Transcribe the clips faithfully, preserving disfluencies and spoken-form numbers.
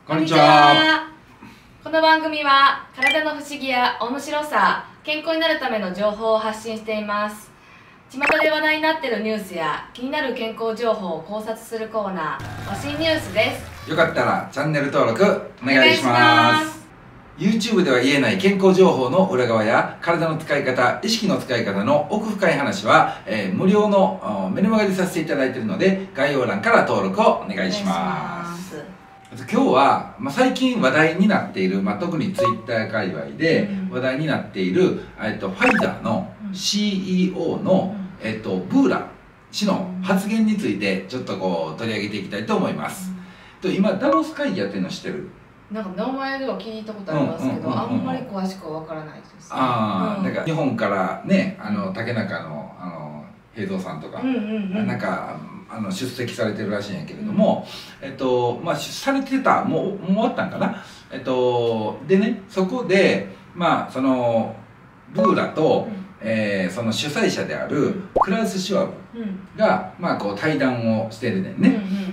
こんにちは。 この番組は体の不思議や面白さ、健康になるための情報を発信しています。巷で話題になっているニュースや気になる健康情報を考察するコーナー、わしニュースです。 よかったらチャンネル登録お願いします。YouTube では言えない健康情報の裏側や体の使い方、意識の使い方の奥深い話は、えー、無料のメルマガでさせていただいているので、概要欄から登録をお願いします。今日は、まあ、最近話題になっている、まあ、特に Twitter 界隈で話題になっている、えっと、ファイザーの シーイーオー の、えっと、ブーラ氏の発言についてちょっとこう取り上げていきたいと思います。と今ダボス会議やってるの知ってる？ なんか名前では聞いたことありますけど、あんまり詳しくは分からないです、ね。 ああ、うん、だから日本からね、あの竹中のあの平蔵さんとか、なんかあの出席されてるらしいんやけれども、うん、えっとまあされてたもうもう終わったんかな。えっとでね、そこでまあそのブーラと、うん、えー、その主催者であるクラウス・シュワブが、うん、まあこう対談をしてるねんね。うんうん、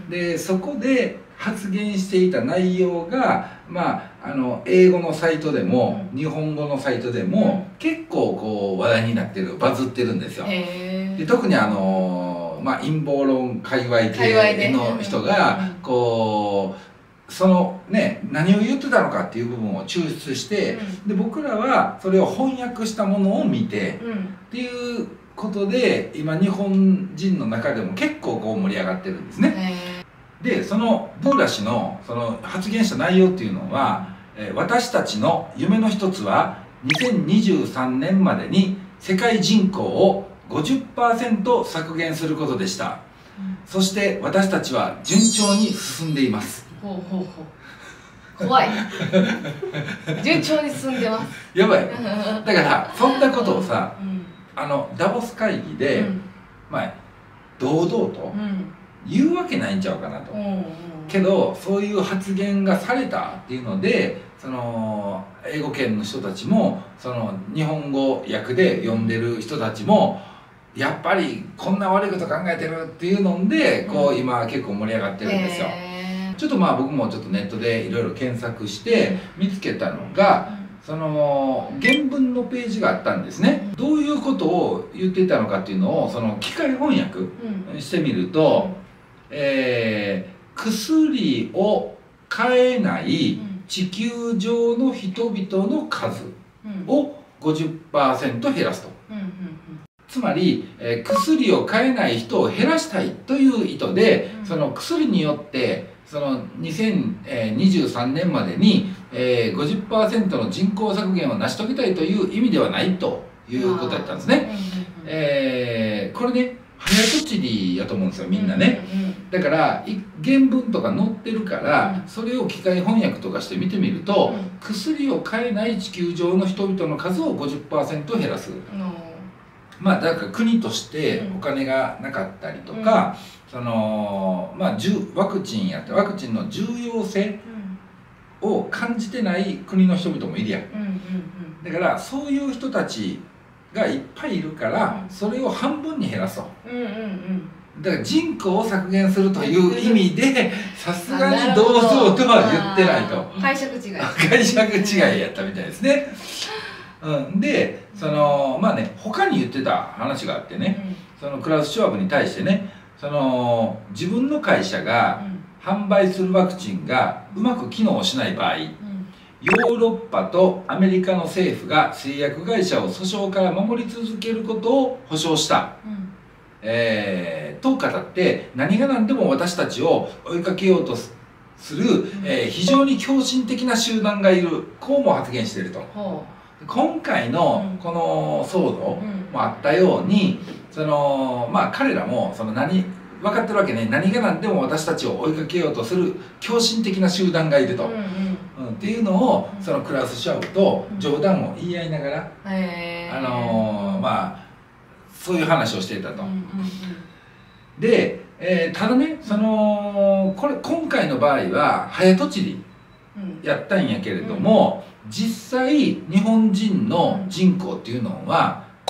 でそこで発言していた内容が、まあ、あの英語のサイトでも、うん、日本語のサイトでも、うん、結構こう話題になってる、バズってるんですよ。で特にあの、まあ、陰謀論界隈系の人がこうそのね何を言ってたのかっていう部分を抽出して、うん、で僕らはそれを翻訳したものを見て、うん、っていうことで今日本人の中でも結構こう盛り上がってるんですね。でそのブーラ氏のその発言した内容っていうのは、えー、私たちの夢の一つはにせんにじゅうさんねんまでに世界人口を ごじゅっパーセント 削減することでした、うん、そして私たちは順調に進んでいます。ほうほうほう怖い順調に進んでますやばいだからそんなことをさ、うん、あのダボス会議で、うん、まあ堂々と、うん言うわけないんちゃうかなと、うんうん、けどそういう発言がされたっていうのでその英語圏の人たちもその日本語訳で読んでる人たちもやっぱりこんな悪いこと考えてるっていうのでこう今結構盛り上がってるんですよ。ちょっとまあ僕もちょっとネットでいろいろ検索して見つけたのがその原文のページがあったんですね。どういうことを言っていたのかっていうのをその機械翻訳してみると、えー、薬を買えない地球上の人々の数を ごじゅっパーセント 減らすと、つまり、えー、薬を買えない人を減らしたいという意図で、その薬によってそのにせんにじゅうさんねんまでに、えー、ごじゅっパーセント の人口削減を成し遂げたいという意味ではないということだったんですね。えー、これね早とちりやと思うんですよみんなね。だから原文とか載ってるから、それを機械翻訳とかして見てみると、薬を買えない地球上の人々の数を ごじゅっパーセント 減らす。まあだから国としてお金がなかったりとか、そのまあワクチンやってワクチンの重要性を感じてない国の人々もいるやん。だからそういう人たちがいっぱいいるから、それを半分に減らそう。だから人口を削減するという意味でさすがにどうぞとは言ってないと。 解釈違い解釈違いやったみたいですね。うん、でそのまあね他に言ってた話があってね、そのクラウス・シュワブに対してね、その自分の会社が販売するワクチンがうまく機能しない場合、ヨーロッパとアメリカの政府が製薬会社を訴訟から守り続けることを保証した、うん、えー、と語って、何が何でも私たちを追いかけようとする、うん、えー、非常に狂信的な集団がいる、こうも発言していると。うん、今回のこの騒動もあったように、そのまあ彼らもその何分かってるわけね、何が何でも私たちを追いかけようとする狂信的な集団がいると。うんうんっていうのをそのクラウス・シュワブと冗談を言い合いながら、うん、あのー、まあそういう話をしていたと。で、えー、ただねそのこれ今回の場合は早とちりやったんやけれども、うん、実際日本人の人口っていうのは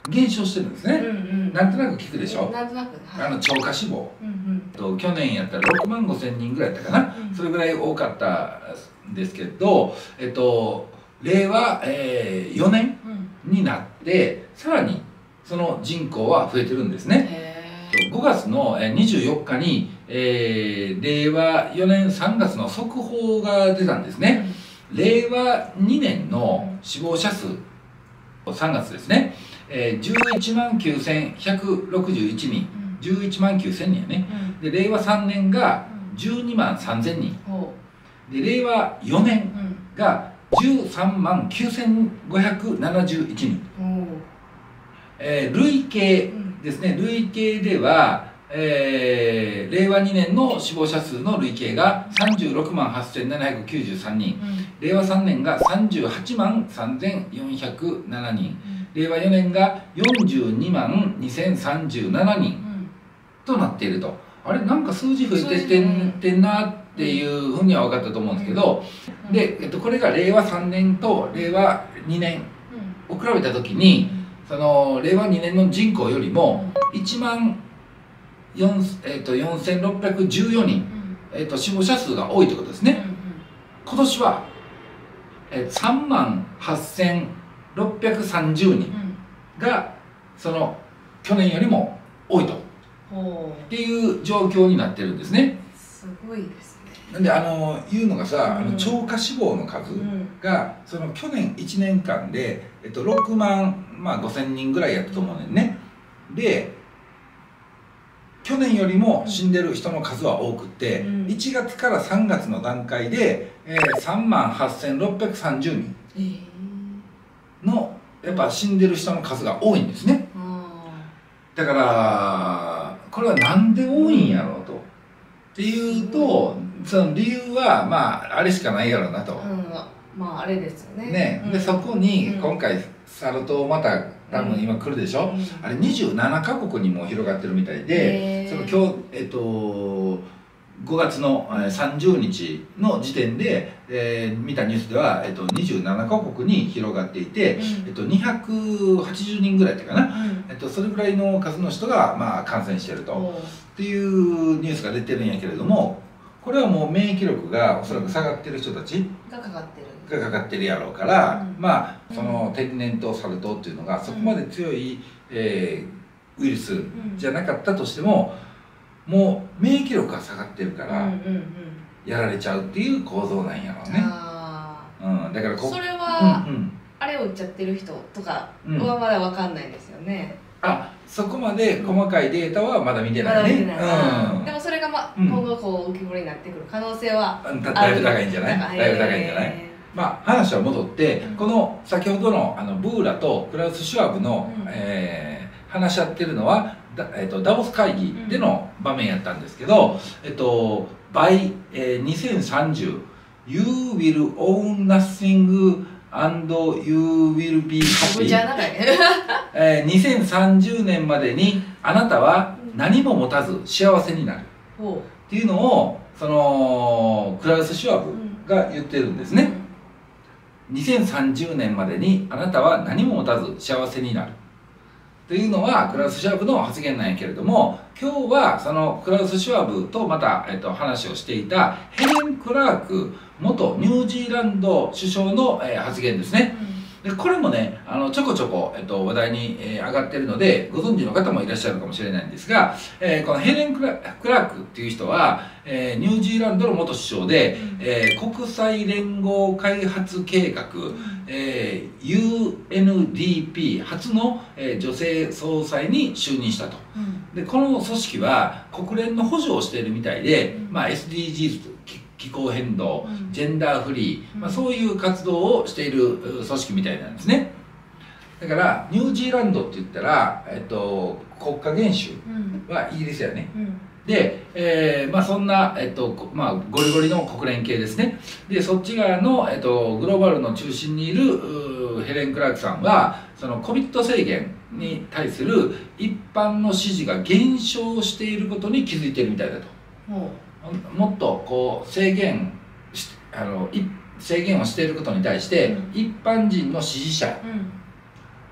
減少してるんですね。なんとなく聞くでしょ。 なんとなく、 あの超過死亡、と去年やったらろくまんごせんにんぐらいやったかな、うん、それぐらい多かったんですけど、えっと令和、えー、よねんになって、さらにその人口は増えてるんですね。ごがつのにじゅうよっかに、えー、れいわよねんさんがつの速報が出たんですね。れいわにねんの死亡者数、さんがつですね、えー、じゅういちまんきゅうせんひゃくろくじゅういちにん、じゅういちまんきゅうせんにんやね、でれいわさんねんがじゅうにまんさんぜんにん、でれいわよねんがじゅうさんまんきゅうせんごひゃくななじゅういちにん、えー、累計ですね、累計では、えー、れいわにねんの死亡者数の累計がさんじゅうろくまんはっせんななひゃくきゅうじゅうさんにん、うん、れいわさんねんがさんじゅうはちまんさんぜんよんひゃくななにん、うん、れいわよねんがよんじゅうにまんにせんさんじゅうななにんとなっていると。あれなんか数字増えてってん、てんなっていうふうには分かったと思うんですけど、うん、で、えっと、これがれいわさんねんとれいわにねんを比べた時に、そのれいわにねんの人口よりもいちまんよんせんろっぴゃくじゅうよにん、うん、えー、と死亡者数が多いということですね。うんうん、今年は、えー、さんまんはっせんろっぴゃくさんじゅうにんがその去年よりも多いと、うん、っていう状況になってるんですね。 すごいですね。 なんであのいうのがさ、うん、あの超過死亡の数が、うん、その去年いちねんかんで、えっと、ろくまんごせんにんぐらいやったと思うねんね。で去年よりも死んでる人の数は多くて、うん、いちがつからさんがつの段階で、えー、さんまんはっせんろっぴゃくさんじゅうにんのやっぱ死んでる人の数が多いんですね。うん、だからこれはなんで多いんやろうと、っていうと、その理由はまああれしかないやろうなと。うん、 まああれですよね。 ね、うん、でそこに今回サル痘また多分今来るでしょ、うん、あれにじゅうななかこくにも広がってるみたいで、その今日えっとごがつのさんじゅうにちの時点で、えー、見たニュースでは、えっと、にじゅうななかこくに広がっていて、うん、えっと、にひゃくはちじゅうにんぐらいだったかな、うん、えっと、それぐらいの数の人が、まあ、感染しているとっていうニュースが出てるんやけれども、これはもう免疫力がおそらく下がってる人たちがかかってるがかかってるやろうから、うん、まあその天然痘サル痘っていうのがそこまで強い、えー、ウイルスじゃなかったとしても、もう免疫力が下がってるからやられちゃうっていう構造なんやろうね。 うん、だからこそれは、うんうん、あれを打っちゃってる人とかはまだ分かんないですよね。 うん、あ、そこまで細かいデータはまだ見てないね。 うん、でもそれが、ま、今後こう浮き彫りになってくる可能性はだいぶ高いんじゃない？だいぶ高いんじゃない？まあ、話は戻って、うん、この先ほどのあのブーラとクラウス・シュワブの、うん、えー、話し合ってるのはだ、えー、とダボス会議での場面やったんですけど、うん、えっと by、えー、にせんさんじゅう You will own nothing and you will be happy えー、にせんさんじゅうねんまでにあなたは何も持たず幸せになる、うん、っていうのをそのクラウス・シュワブが言ってるんですね。うん、にせんさんじゅうねんまでにあなたは何も持たず幸せになるというのはクラウス・シュワブの発言なんやけれども、今日はそのクラウス・シュワブとまた、えっと、話をしていたヘレン・クラーク元ニュージーランド首相の、えー、発言ですね。でこれもねあのちょこちょこ、えっと、話題に、えー、上がっているのでご存知の方もいらっしゃるかもしれないんですが、えー、このヘレン・クラークっていう人は、えー、ニュージーランドの元首相で、うん、えー、国際連合開発計画、うん、えー、ユーエヌディーピー 初の、えー、女性総裁に就任したと。うん、でこの組織は国連の補助をしているみたいで、うん、まあ、エスディージーズ 気候変動、うん、ジェンダーフリー、まあ、そういう活動をしている組織みたいなんですね。だからニュージーランドって言ったら、えっと、国家元首はイギリスやね。うん、で、えーまあ、そんな、えっとまあ、ゴリゴリの国連系ですね。でそっち側の、えっと、グローバルの中心にいるヘレン・クラークさんはその コビッド 制限に対する一般の支持が減少していることに気づいているみたいだと。もっとこう制限しあの制限をしていることに対して、うん、一般人の支持者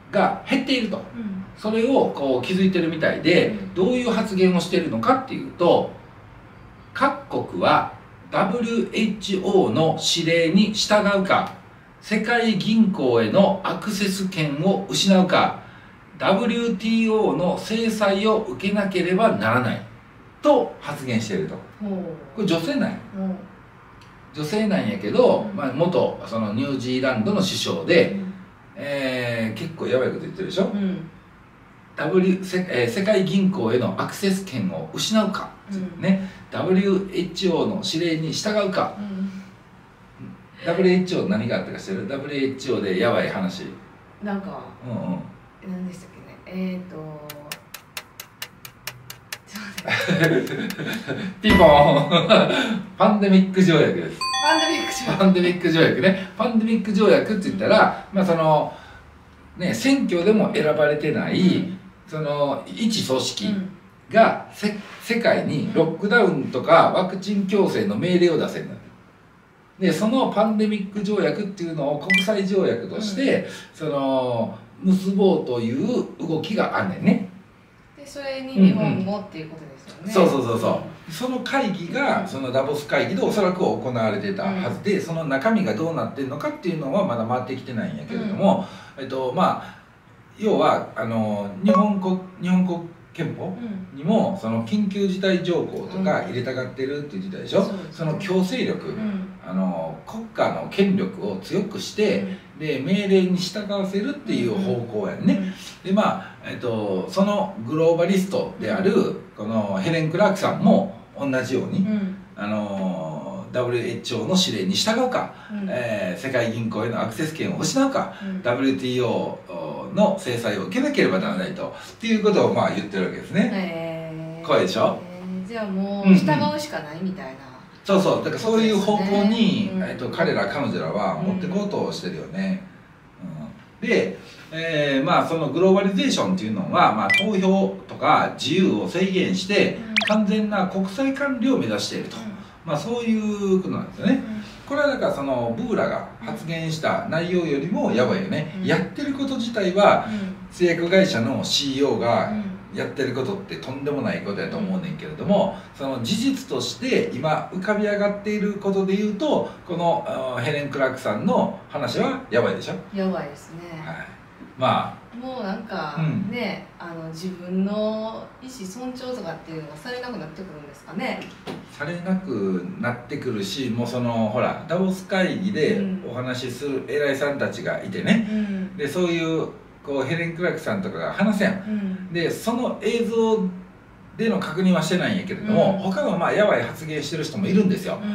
が減っていると、 うん、 それをこう気づいてるみたいで、うん、どういう発言をしているのかっていうと、各国は ダブリューエイチオー の指令に従うか、世界銀行へのアクセス権を失うか、ダブリューティーオー の制裁を受けなければならないと発言していると。これ女性なんや。女性なんやけど、うん、まあ、元そのニュージーランドの首相で、うん、えー、結構やばいこと言ってるでしょ、うん、W せ、えー、世界銀行へのアクセス権を失うか、うん、ね、ダブリューエイチオー の指令に従うか、うん、ダブリューエイチオー 何があったか知ってる？ ダブリューエイチオー でやばい話なんか、 うんうん、 何でしたっけね、えっ、ー、とピンポーンパンデミック条約です。 パンデミック条約。 パンデミック条約ね。パンデミック条約って言ったら、まあそのね、選挙でも選ばれてない、うん、その一組織が、うん、世界にロックダウンとかワクチン強制の命令を出せるんだ。でそのパンデミック条約っていうのを国際条約として、うん、その結ぼうという動きがあんねんね。 でそれに日本もっていうことですよね。 そうそうそうそう、うん、その会議がそのダボス会議でおそらく行われてたはずで、うん、その中身がどうなってるのかっていうのはまだ回ってきてないんやけれども、うん、えっとまあ要はあの日本国日本国憲法にもその緊急事態条項とか入れたがってるって言ってたでしょ、うん、その強制力、うん、あの国家の権力を強くして、うん、で命令に従わせるっていう方向やんね、うん、でまあ、えっと、そのグローバリストであるこのヘレン・クラークさんも同じように、うん、あの ダブリューエイチオー の指令に従うか、うん、えー、世界銀行へのアクセス権を失うか、うん、ダブリューティーオー の制裁を受けなければならないとっていうことをまあ言ってるわけですね。へー、怖いでしょ。 えー、じゃあもう従うしかないみたいな、うんうん、 そうそう、だからそういう方向に、ね、えっと、彼ら彼女らは持ってこうとしてるよね、うんうん、で、えー、まあそのグローバリゼーションっていうのは、まあ、投票とか自由を制限して完全な国際管理を目指していると、うん、まあそういうことなんですよね、うん、これはだからそのブーラが発言した内容よりもやばいよね、うん、やってること自体は、うん、製薬会社の シーイーオー がやってることってとんでもないことやと思うねんけれども、その事実として今浮かび上がっていることでいうと、このヘレン・クラークさんの話はやばいでしょ。 やばいですね、 はい、まあもうなんか、うん、ね、あの自分の意思尊重とかっていうのがされなくなってくるんですかね。 されなくなってくるし、もうそのほらダボス会議でお話しする偉いさんたちがいてね、うん、でそういうこうヘレン・クラークさんとかが話せん、うん、でその映像での確認はしてないんやけれども、うん、他のまあやばい発言してる人もいるんですよ、うん、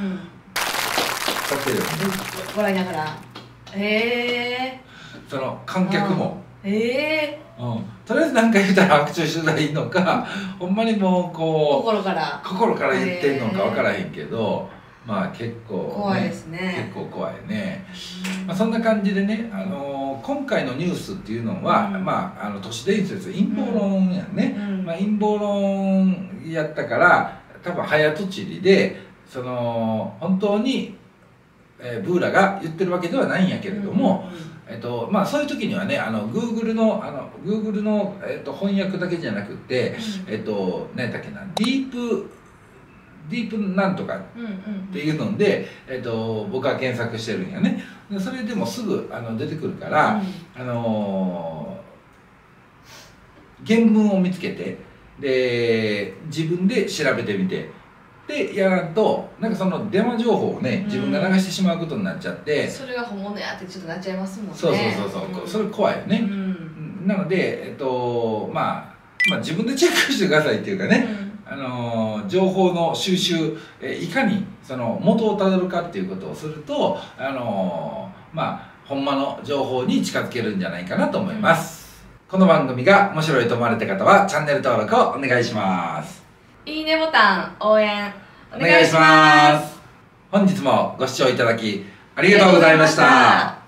ご覧ながら、へえ、 その観客も、 ええ、 うん、とりあえず何か言ったら白昼取材いいのか、ほんまにもうこう心から心から言ってんのか分からへんけど、まあ結構、ね、 怖いですね。 結構怖いね。まあ、そんな感じでね、あのー、今回のニュースっていうのは、うん、まああの都市伝説陰謀論やね、うん、まあ、陰謀論やったから多分早とちりでその本当に、えー、ブーラが言ってるわけではないんやけれども、うん、えっとまあ、そういう時にはね、あの Google のあの Google の、えっと、翻訳だけじゃなくて、うん、えっと何だっけな、ディープディープなんとかっていうので、えっと、僕は検索してるんやね。でそれでもすぐあの出てくるから、うん、あのー、原文を見つけてで自分で調べてみてでやらんと、なんかそのデマ情報をね自分が流してしまうことになっちゃって、うん、 それが本物やってちょっとなっちゃいますもんね。 そうそうそうそう、うん、それ怖いよね、うん、なので、えっとまあ、まあ自分でチェックしてくださいっていうかね、うん、あの情報の収集、えいかにその元をたどるかっていうことをすると、あのまあほんまの情報に近づけるんじゃないかなと思います、うん、この番組が面白いと思われた方はチャンネル登録をお願いします。 いいねボタン応援お願いします。本日もご視聴いただきありがとうございました。